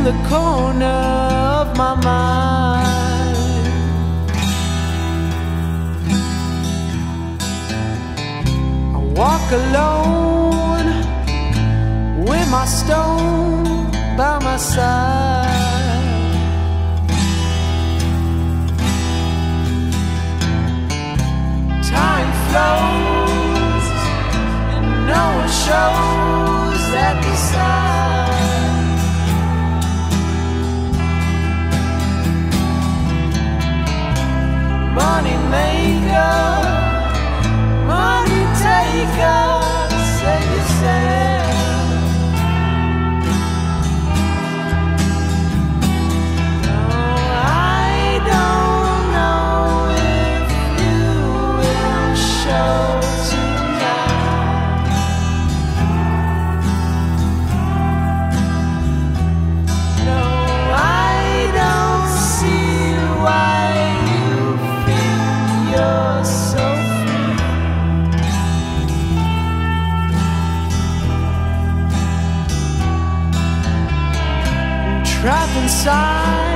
the corner of my mind. I walk alone with my stone by my side. Time flows and no one shows at the side. Money maker, money taker, save yourself. No, I don't know if you will show tonight. No, I don't see why you're so free. I'm trapped inside